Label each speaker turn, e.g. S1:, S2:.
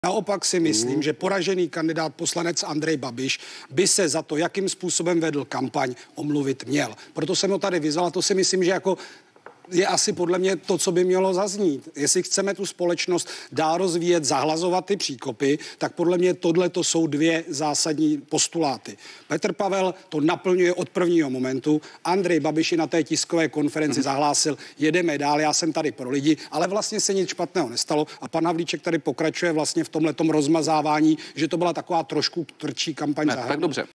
S1: Naopak si myslím, že poražený kandidát poslanec Andrej Babiš by se za to, jakým způsobem vedl kampaň, omluvit měl. Proto jsem ho tady vyzval a to si myslím, že jako je asi podle mě to, co by mělo zaznít. Jestli chceme tu společnost dál rozvíjet, zahlazovat ty příkopy, tak podle mě tohle jsou dvě zásadní postuláty. Petr Pavel to naplňuje od prvního momentu. Andrej Babiš na té tiskové konferenci zahlásil, jedeme dál, já jsem tady pro lidi, ale vlastně se nic špatného nestalo a pan Havlíček tady pokračuje vlastně v tomhletom rozmazávání, že to byla taková trošku tvrdší kampaň.
S2: Tak dobře.